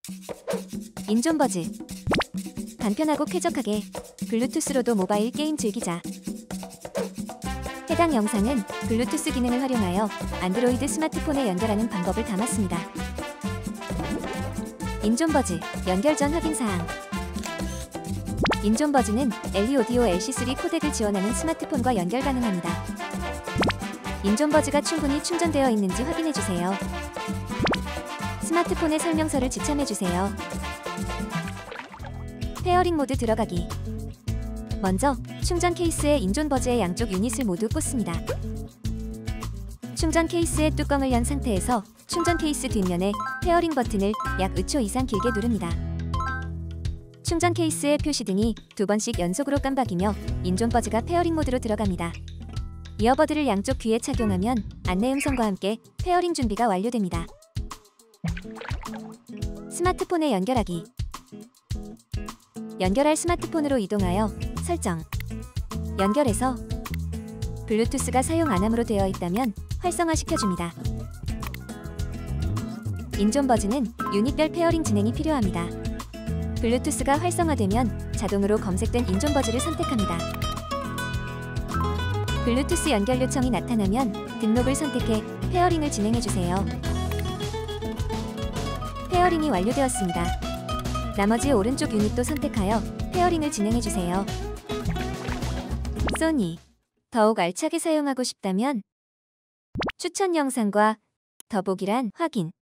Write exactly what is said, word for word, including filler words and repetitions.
인존버즈. 간편하고 쾌적하게 블루투스로도 모바일 게임 즐기자. 해당 영상은 블루투스 기능을 활용하여 안드로이드 스마트폰에 연결하는 방법을 담았습니다. 인존버즈 연결 전 확인사항. 인존버즈는 엘이 오디오 엘씨 쓰리 코덱을 지원하는 스마트폰과 연결 가능합니다. 인존버즈가 충분히 충전되어 있는지 확인해주세요. 스마트폰의 설명서를 지참해주세요. 페어링 모드 들어가기. 먼저 충전 케이스에 인존버즈의 양쪽 유닛을 모두 꽂습니다. 충전 케이스의 뚜껑을 연 상태에서 충전 케이스 뒷면에 페어링 버튼을 약 이 초 이상 길게 누릅니다. 충전 케이스의 표시등이 두 번씩 연속으로 깜박이며 인존버즈가 페어링 모드로 들어갑니다. 이어버드를 양쪽 귀에 착용하면 안내 음성과 함께 페어링 준비가 완료됩니다. 스마트폰에 연결하기. 연결할 스마트폰으로 이동하여 설정. 연결해서 블루투스가 사용 안함으로 되어 있다면 활성화시켜줍니다. 인존버즈는 유닛별 페어링 진행이 필요합니다. 블루투스가 활성화되면 자동으로 검색된 인존버즈를 선택합니다. 블루투스 연결 요청이 나타나면 등록을 선택해 페어링을 진행해주세요. 페어링이 완료되었습니다. 나머지 오른쪽 유닛도 선택하여 페어링을 진행해주세요. 소니. 더욱 알차게 사용하고 싶다면 추천 영상과 더보기란 확인.